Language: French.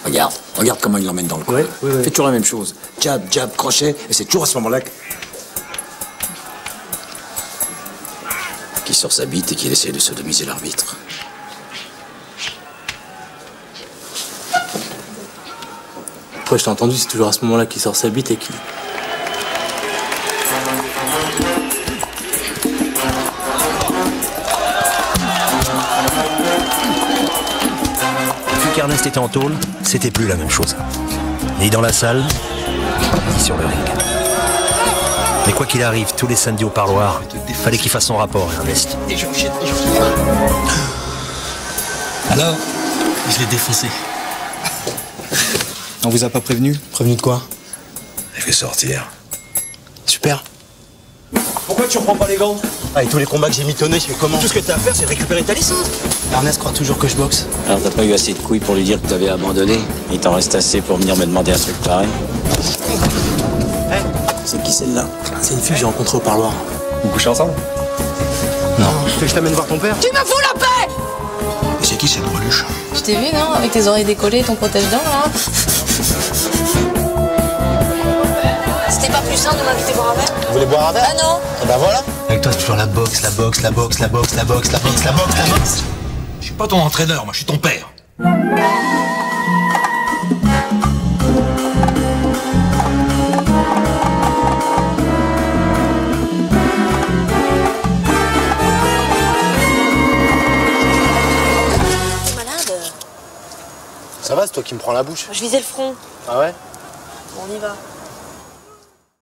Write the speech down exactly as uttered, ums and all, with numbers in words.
Regarde, regarde comment il l'emmène dans le coin. Ouais, ouais, ouais. Fait toujours la même chose. Jab, jab, crochet, et c'est toujours à ce moment-là que... qui sort sa bite et qu'il essaie de sodomiser l'arbitre. Après, je t'ai entendu, c'est toujours à ce moment-là qu'il sort sa bite et qu'il... Depuis qu'Ernest était en tôle, c'était plus la même chose. Ni dans la salle, ni sur le ring. Mais quoi qu'il arrive, tous les samedis au parloir, fallait qu'il fasse son rapport, Ernest. Alors, je l'ai défoncé. On vous a pas prévenu? Prévenu de quoi? Je vais sortir. Super. Pourquoi tu reprends pas les gants? Avec tous les combats que j'ai mitonnés, je fais comment? Tout ce que t'as à faire, c'est de récupérer ta licence. Ernest croit toujours que je boxe. Alors t'as pas eu assez de couilles pour lui dire que t'avais abandonné? Il t'en reste assez pour venir me demander un truc pareil? Hey. C'est qui celle-là? C'est une fille que j'ai rencontrée au parloir. Vous couchez ensemble? Non. Tu veux que je t'amène voir ton père? Tu me fous la paix! C'est qui cette breluche? Je t'ai vu, non? Avec tes oreilles décollées et ton protège-dents, là. C'était pas plus simple de m'inviter boire un verre? Vous voulez boire un verre? Ah non! Et ben voilà. Avec toi, c'est toujours la boxe, la boxe, la boxe, la boxe, la boxe, la boxe, la boxe, la boxe. Je suis pas ton entraîneur, moi, je suis ton père. T'es malade? Ça va, c'est toi qui me prends la bouche. Je visais le front. Ah ouais? Bon, on y va.